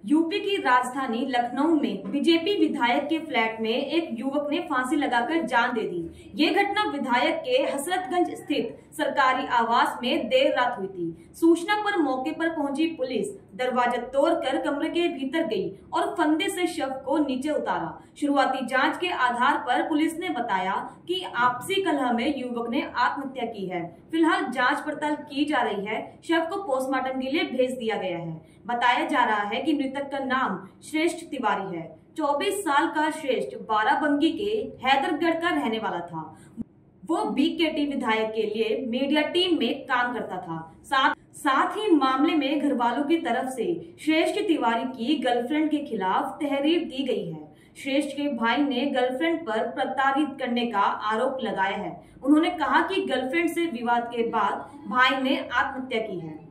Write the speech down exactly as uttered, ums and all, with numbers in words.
UP की राजधानी लखनऊ में बीजेपी विधायक के फ्लैट में एक युवक ने फांसी लगाकर जान दे दी। ये घटना विधायक के हसरतगंज स्थित सरकारी आवास में देर रात हुई थी। सूचना पर मौके पर पहुंची पुलिस दरवाजा तोड़कर कमरे के भीतर गई और फंदे से शव को नीचे उतारा। शुरुआती जांच के आधार पर पुलिस ने बताया कि आपसी कलह में युवक ने आत्महत्या की है। फिलहाल जांच पड़ताल की जा रही है। शव को पोस्टमार्टम के लिए भेज दिया गया है। बताया जा रहा है कि मृतक का नाम श्रेष्ठ तिवारी है। चौबीस साल का श्रेष्ठ बाराबंकी के हैदरगढ़ का रहने वाला था। वो बीकेटी विधायक के लिए मीडिया टीम में काम करता था। साथ साथ ही मामले में घर वालों की तरफ से श्रेष्ठ तिवारी की गर्लफ्रेंड के खिलाफ तहरीर दी गई है। श्रेष्ठ के भाई ने गर्लफ्रेंड पर प्रताड़ित करने का आरोप लगाया है। उन्होंने कहा कि गर्लफ्रेंड से विवाद के बाद भाई ने आत्महत्या की है।